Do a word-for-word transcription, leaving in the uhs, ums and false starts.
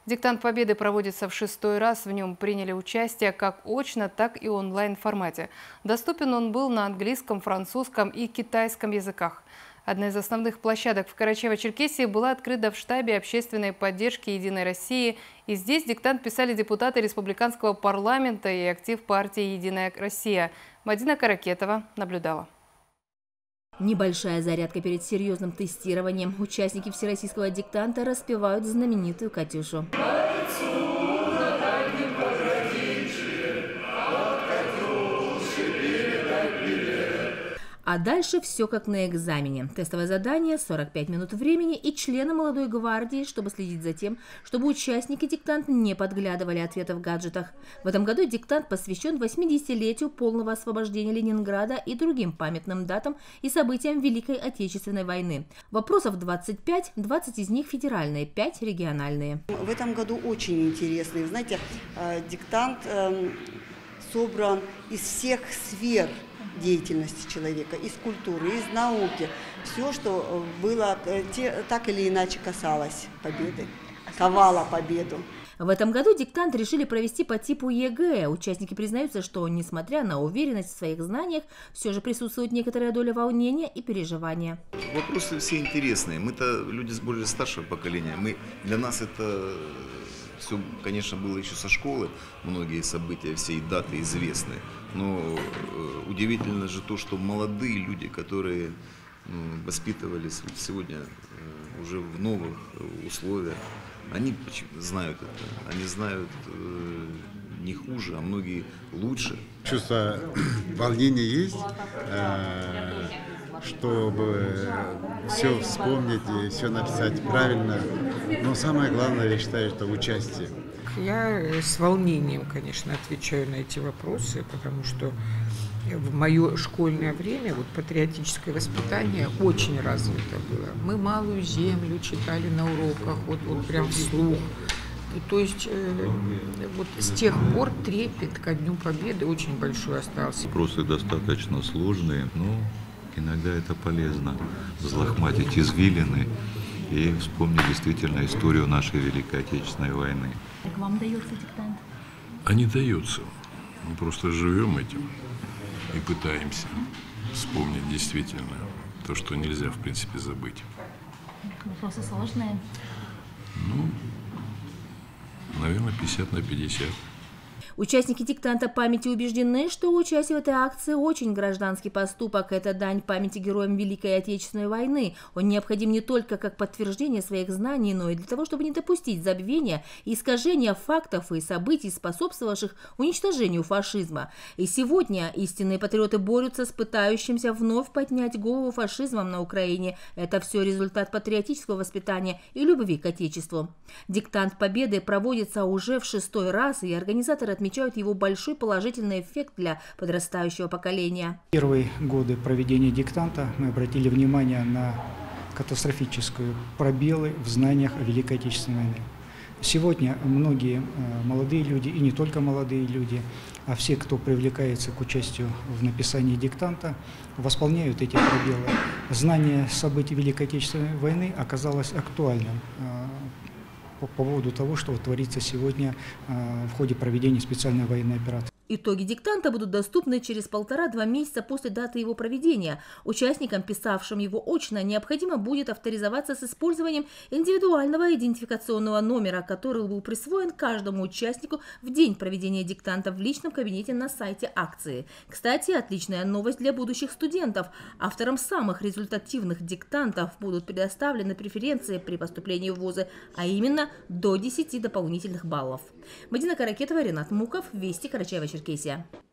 Диктант Победы проводится в шестой раз. В нем приняли участие как очно, так и онлайн-формате. Доступен он был на английском, французском и китайском языках. Одна из основных площадок в Карачаево-Черкесии была открыта в штабе общественной поддержки «Единой России». И здесь диктант писали депутаты республиканского парламента и актив партии «Единая Россия». Мадина Каракетова наблюдала. Небольшая зарядка перед серьезным тестированием. Участники всероссийского диктанта распевают знаменитую «Катюшу». А дальше все как на экзамене. Тестовое задание, сорок пять минут времени и члены молодой гвардии, чтобы следить за тем, чтобы участники диктанта не подглядывали ответы в гаджетах. В этом году диктант посвящен восьмидесятилетию полного освобождения Ленинграда и другим памятным датам и событиям Великой Отечественной войны. Вопросов двадцать пять, двадцать из них федеральные, пять региональные. В этом году очень интересный. Вы знаете, диктант собран из всех сфер деятельности человека, из культуры, из науки. Все, что было, так или иначе касалось победы, ковало победу. В этом году диктант решили провести по типу ЕГЭ. Участники признаются, что, несмотря на уверенность в своих знаниях, все же присутствует некоторая доля волнения и переживания. Вопросы все интересные. Мы-то люди с более старшего поколения. Мы, для нас это все, конечно, было еще со школы. Многие события, все даты известны. Но э, удивительно же то, что молодые люди, которые ну, воспитывались сегодня э, уже в новых э, условиях, они знают это. Они знают э, не хуже, а многие лучше. Чувство волнения есть, э, чтобы все вспомнить и все написать правильно. Но самое главное, я считаю, это участие. Я с волнением, конечно, отвечаю на эти вопросы, потому что в мое школьное время вот патриотическое воспитание очень развито было. Мы «Малую землю» читали на уроках, вот, вот прям вслух. И, то есть э, вот с тех пор трепет ко Дню Победы очень большой остался. Вопросы достаточно сложные, но иногда это полезно взлохматить извилины и вспомнить действительно историю нашей Великой Отечественной войны. Как вам дается диктант? А не дается. Мы просто живем этим и пытаемся вспомнить действительно то, что нельзя, в принципе, забыть. Вопросы сложные? Ну, наверное, пятьдесят на пятьдесят. Участники диктанта памяти убеждены, что участие в этой акции очень гражданский поступок. Это дань памяти героям Великой Отечественной войны. Он необходим не только как подтверждение своих знаний, но и для того, чтобы не допустить забвения и искажения фактов и событий, способствовавших уничтожению фашизма. И сегодня истинные патриоты борются с пытающимся вновь поднять голову фашизмом на Украине. Это все результат патриотического воспитания и любви к Отечеству. Диктант Победы проводится уже в шестой раз, и организаторы отмечают его большой положительный эффект для подрастающего поколения. В первые годы проведения диктанта мы обратили внимание на катастрофические пробелы в знаниях о Великой Отечественной войне. Сегодня многие молодые люди, и не только молодые люди, а все, кто привлекается к участию в написании диктанта, восполняют эти пробелы. Знание событий Великой Отечественной войны оказалось актуальным по поводу того, что творится сегодня в ходе проведения специальной военной операции. Итоги диктанта будут доступны через полтора-два месяца после даты его проведения. Участникам, писавшим его очно, необходимо будет авторизоваться с использованием индивидуального идентификационного номера, который был присвоен каждому участнику в день проведения диктанта в личном кабинете на сайте акции. Кстати, отличная новость для будущих студентов. Авторам самых результативных диктантов будут предоставлены преференции при поступлении в вузы, а именно до десяти дополнительных баллов. Мадина Каракетова, Ренат Муков, Вести, Карачаево-Черкесия.